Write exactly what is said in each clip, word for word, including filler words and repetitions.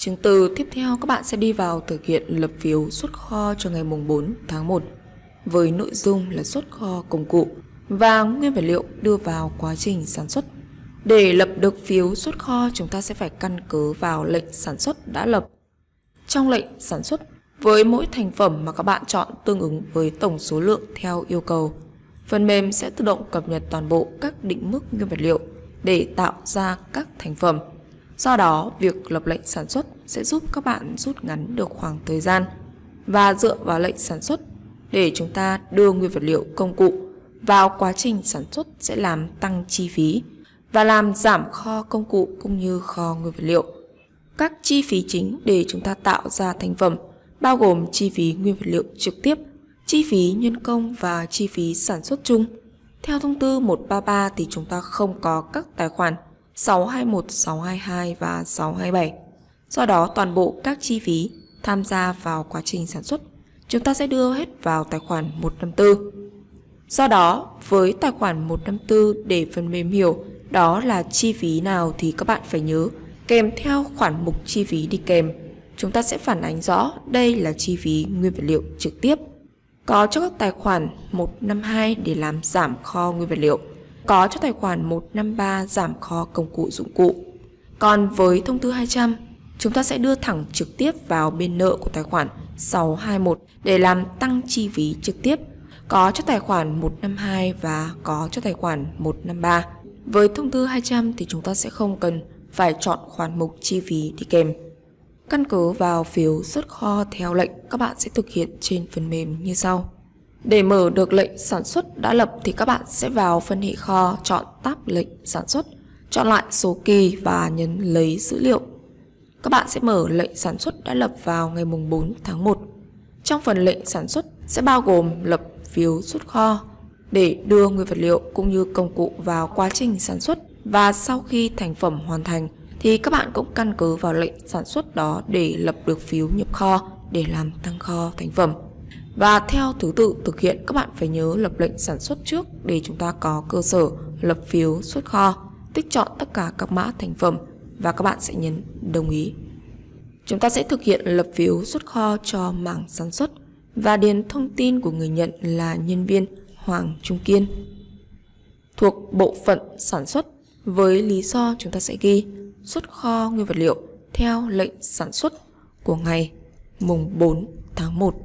Chứng từ tiếp theo các bạn sẽ đi vào thực hiện lập phiếu xuất kho cho ngày mùng bốn tháng một với nội dung là xuất kho công cụ và nguyên vật liệu đưa vào quá trình sản xuất. Để lập được phiếu xuất kho, chúng ta sẽ phải căn cứ vào lệnh sản xuất đã lập. Trong lệnh sản xuất, với mỗi thành phẩm mà các bạn chọn tương ứng với tổng số lượng theo yêu cầu, phần mềm sẽ tự động cập nhật toàn bộ các định mức nguyên vật liệu để tạo ra các thành phẩm. Do đó, việc lập lệnh sản xuất sẽ giúp các bạn rút ngắn được khoảng thời gian và dựa vào lệnh sản xuất để chúng ta đưa nguyên vật liệu công cụ vào quá trình sản xuất sẽ làm tăng chi phí và làm giảm kho công cụ cũng như kho nguyên vật liệu. Các chi phí chính để chúng ta tạo ra thành phẩm bao gồm chi phí nguyên vật liệu trực tiếp, chi phí nhân công và chi phí sản xuất chung. Theo thông tư một ba ba thì chúng ta không có các tài khoản sáu hai một, sáu hai hai và sáu hai bảy. Do đó toàn bộ các chi phí tham gia vào quá trình sản xuất chúng ta sẽ đưa hết vào tài khoản một năm tư. Do đó với tài khoản một năm tư, để phần mềm hiểu đó là chi phí nào thì các bạn phải nhớ kèm theo khoản mục chi phí đi kèm. Chúng ta sẽ phản ánh rõ đây là chi phí nguyên vật liệu trực tiếp. Có cho các tài khoản một năm hai để làm giảm kho nguyên vật liệu, có cho tài khoản một năm ba giảm kho công cụ dụng cụ. Còn với thông tư hai trăm, chúng ta sẽ đưa thẳng trực tiếp vào bên nợ của tài khoản sáu hai một để làm tăng chi phí trực tiếp, có cho tài khoản một năm hai và có cho tài khoản một năm ba. Với thông tư hai trăm thì chúng ta sẽ không cần phải chọn khoản mục chi phí đi kèm. Căn cứ vào phiếu xuất kho theo lệnh, các bạn sẽ thực hiện trên phần mềm như sau. Để mở được lệnh sản xuất đã lập thì các bạn sẽ vào phân hệ kho, chọn tab lệnh sản xuất, chọn lại số kỳ và nhấn lấy dữ liệu. Các bạn sẽ mở lệnh sản xuất đã lập vào ngày mùng bốn tháng một. Trong phần lệnh sản xuất sẽ bao gồm lập phiếu xuất kho để đưa nguyên vật liệu cũng như công cụ vào quá trình sản xuất, và sau khi thành phẩm hoàn thành thì các bạn cũng căn cứ vào lệnh sản xuất đó để lập được phiếu nhập kho để làm tăng kho thành phẩm. Và theo thứ tự thực hiện, các bạn phải nhớ lập lệnh sản xuất trước để chúng ta có cơ sở lập phiếu xuất kho, tích chọn tất cả các mã thành phẩm và các bạn sẽ nhấn đồng ý. Chúng ta sẽ thực hiện lập phiếu xuất kho cho mảng sản xuất và điền thông tin của người nhận là nhân viên Hoàng Trung Kiên thuộc bộ phận sản xuất, với lý do chúng ta sẽ ghi xuất kho nguyên vật liệu theo lệnh sản xuất của ngày mùng bốn tháng một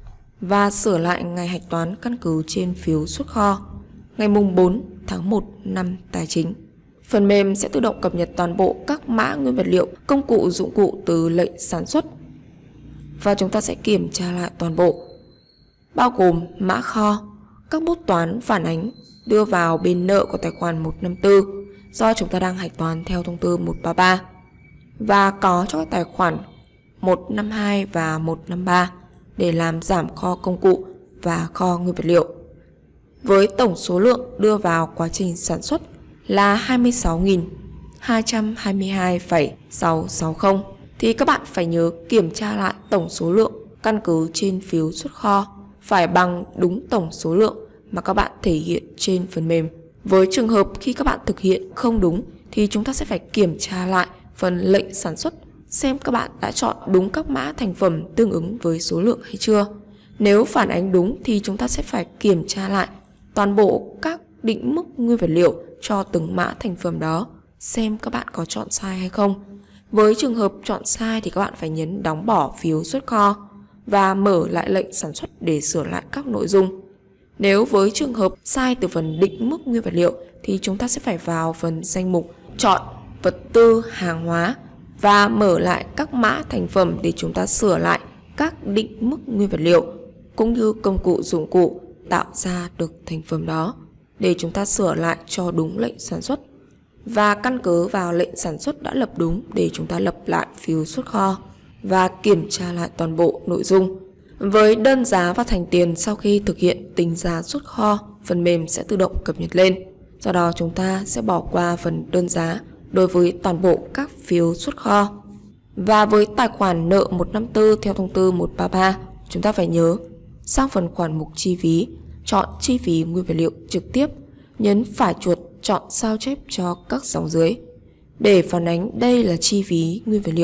và sửa lại ngày hạch toán căn cứ trên phiếu xuất kho ngày mùng bốn tháng một năm tài chính. Phần mềm sẽ tự động cập nhật toàn bộ các mã nguyên vật liệu, công cụ, dụng cụ từ lệnh sản xuất và chúng ta sẽ kiểm tra lại toàn bộ, bao gồm mã kho, các bút toán phản ánh đưa vào bên nợ của tài khoản một năm tư do chúng ta đang hạch toán theo thông tư một ba ba, và có cho các tài khoản một năm hai và một năm ba để làm giảm kho công cụ và kho nguyên vật liệu. Với tổng số lượng đưa vào quá trình sản xuất là hai mươi sáu nghìn hai trăm hai mươi hai phẩy sáu sáu không thì các bạn phải nhớ kiểm tra lại tổng số lượng căn cứ trên phiếu xuất kho phải bằng đúng tổng số lượng mà các bạn thể hiện trên phần mềm. Với trường hợp khi các bạn thực hiện không đúng thì chúng ta sẽ phải kiểm tra lại phần lệnh sản xuất xem các bạn đã chọn đúng các mã thành phẩm tương ứng với số lượng hay chưa. Nếu phản ánh đúng thì chúng ta sẽ phải kiểm tra lại toàn bộ các định mức nguyên vật liệu cho từng mã thành phẩm đó xem các bạn có chọn sai hay không. Với trường hợp chọn sai thì các bạn phải nhấn đóng bỏ phiếu xuất kho và mở lại lệnh sản xuất để sửa lại các nội dung. Nếu với trường hợp sai từ phần định mức nguyên vật liệu thì chúng ta sẽ phải vào phần danh mục chọn vật tư hàng hóa và mở lại các mã thành phẩm để chúng ta sửa lại các định mức nguyên vật liệu cũng như công cụ dụng cụ tạo ra được thành phẩm đó để chúng ta sửa lại cho đúng lệnh sản xuất, và căn cứ vào lệnh sản xuất đã lập đúng để chúng ta lập lại phiếu xuất kho và kiểm tra lại toàn bộ nội dung. Với đơn giá và thành tiền sau khi thực hiện tính giá xuất kho, phần mềm sẽ tự động cập nhật lên. Do đó chúng ta sẽ bỏ qua phần đơn giá đối với toàn bộ các phiếu xuất kho. Và với tài khoản nợ một năm tư theo thông tư một ba ba, chúng ta phải nhớ sang phần khoản mục chi phí, chọn chi phí nguyên vật liệu trực tiếp, nhấn phải chuột chọn sao chép cho các dòng dưới để phản ánh đây là chi phí nguyên vật liệu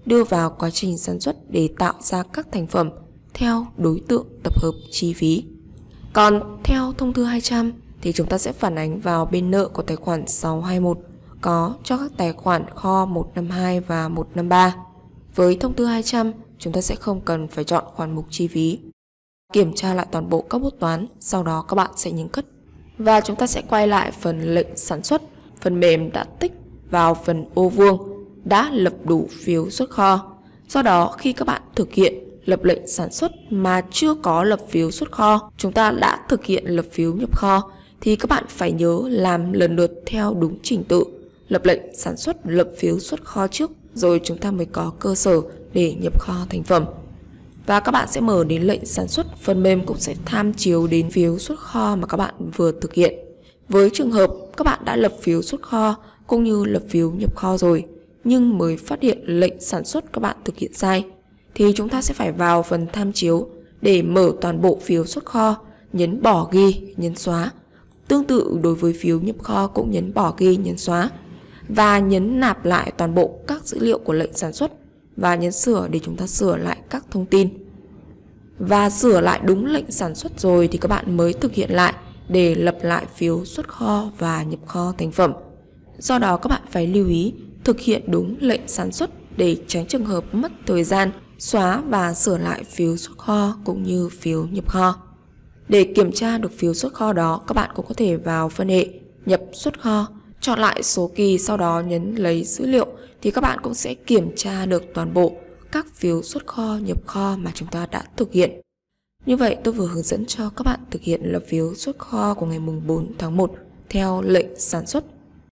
đưa vào quá trình sản xuất để tạo ra các thành phẩm theo đối tượng tập hợp chi phí. Còn theo thông tư hai trăm thì chúng ta sẽ phản ánh vào bên nợ của tài khoản sáu hai mốt có cho các tài khoản kho một năm hai và một năm ba. Với thông tư hai trăm, chúng ta sẽ không cần phải chọn khoản mục chi phí. Kiểm tra lại toàn bộ các bút toán, sau đó các bạn sẽ nhấn cất. Và chúng ta sẽ quay lại phần lệnh sản xuất. Phần mềm đã tích vào phần ô vuông, đã lập đủ phiếu xuất kho. Do đó, khi các bạn thực hiện lập lệnh sản xuất mà chưa có lập phiếu xuất kho, chúng ta đã thực hiện lập phiếu nhập kho, thì các bạn phải nhớ làm lần lượt theo đúng trình tự. Lập lệnh sản xuất, lập phiếu xuất kho trước, rồi chúng ta mới có cơ sở để nhập kho thành phẩm. Và các bạn sẽ mở đến lệnh sản xuất, phần mềm cũng sẽ tham chiếu đến phiếu xuất kho mà các bạn vừa thực hiện. Với trường hợp các bạn đã lập phiếu xuất kho cũng như lập phiếu nhập kho rồi, nhưng mới phát hiện lệnh sản xuất các bạn thực hiện sai, thì chúng ta sẽ phải vào phần tham chiếu để mở toàn bộ phiếu xuất kho, nhấn bỏ ghi, nhấn xóa. Tương tự đối với phiếu nhập kho cũng nhấn bỏ ghi, nhấn xóa. Và nhấn nạp lại toàn bộ các dữ liệu của lệnh sản xuất và nhấn sửa để chúng ta sửa lại các thông tin. Và sửa lại đúng lệnh sản xuất rồi thì các bạn mới thực hiện lại để lập lại phiếu xuất kho và nhập kho thành phẩm. Do đó các bạn phải lưu ý thực hiện đúng lệnh sản xuất để tránh trường hợp mất thời gian xóa và sửa lại phiếu xuất kho cũng như phiếu nhập kho. Để kiểm tra được phiếu xuất kho đó, các bạn cũng có thể vào phân hệ nhập xuất kho, chọn lại số kỳ, sau đó nhấn lấy dữ liệu thì các bạn cũng sẽ kiểm tra được toàn bộ các phiếu xuất kho, nhập kho mà chúng ta đã thực hiện. Như vậy tôi vừa hướng dẫn cho các bạn thực hiện lập phiếu xuất kho của ngày mùng bốn tháng một theo lệnh sản xuất.